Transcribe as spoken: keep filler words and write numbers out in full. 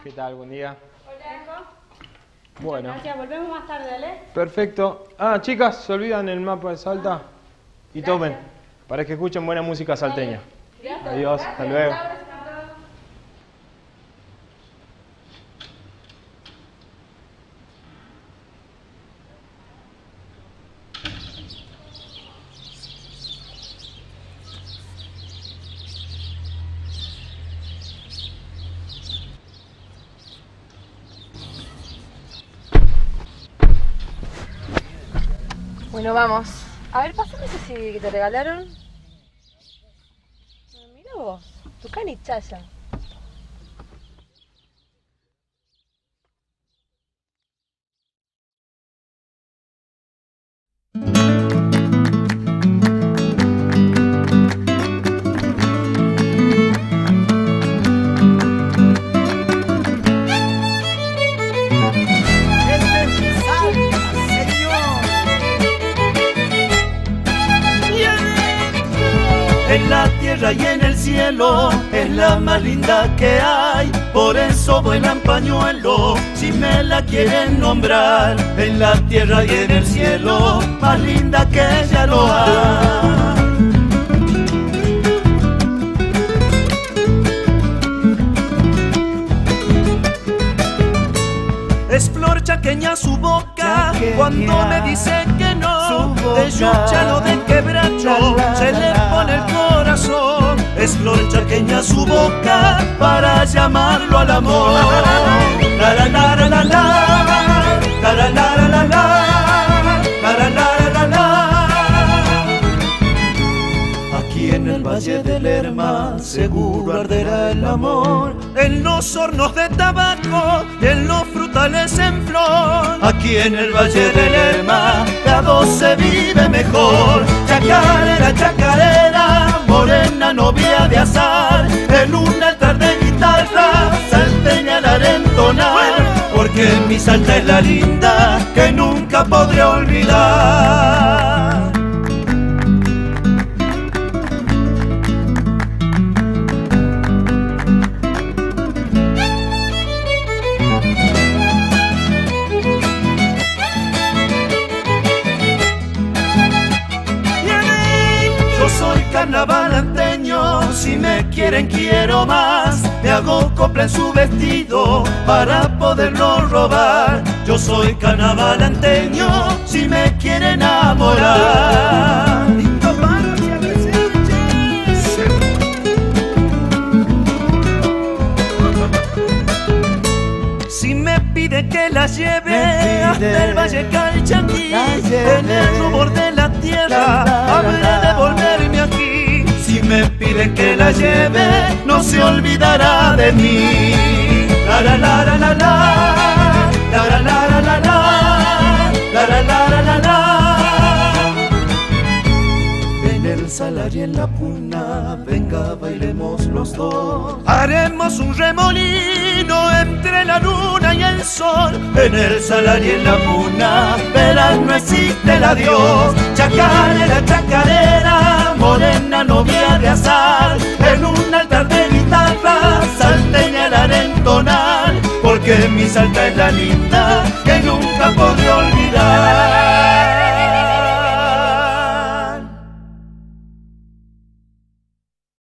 ¿Qué tal? Buen día. Hola. Bueno. Gracias, volvemos más tarde, ¿vale? Perfecto. Ah, chicas, se olvidan el mapa de Salta. Y tomen, para que escuchen buena música salteña. Gracias. Adiós, hasta luego. Bueno, vamos. A ver, pásame ese C D que te regalaron. Ah, mira vos, tu canichaya. En la tierra y en el cielo es la más linda que hay, por eso vuelan pañuelo si me la quieren nombrar. En la tierra y en el cielo, más linda que ella no hay. Es flor chaqueña su boca, chaqueña, cuando me dice que no, de yucha o de quebracho, se le pone el corazón. Es flor chaqueña su boca, para llamarlo al amor. La la la la la la, la la la la la la, la la la la la. Aquí en el Valle del Lerma seguro arderá el amor, en los hornos de tabaco, en los frutales en flor. Aquí en el Valle del Lerma a dos se vive mejor. Chacarera, chacarera, morena novia de azar, en un altar de guitarra salteña la haré entonar, porque mi Salta es la linda que nunca podré olvidar. Carnavalanteño, si me quieren quiero más, me hago copla en su vestido para poderlo robar. Yo soy carnavalanteño, si me quieren enamorar. Si me pide que la lleve hasta el Valle Calchaquí, en el rubor de la tierra, habré de volverme aquí. Si me pide que la lleve, no se olvidará de mí. La la la la la la, la la la la la la, la la la la la la. En el salar y en la puna, venga bailemos los dos. Haremos un remolino entre la luna y el sol. En el salar y en la puna, verás no existe el adiós. Chacarera, chacarera, morena novia de azar, en un altar de guitarra salteña la haré entonar, porque mi Salta es la linda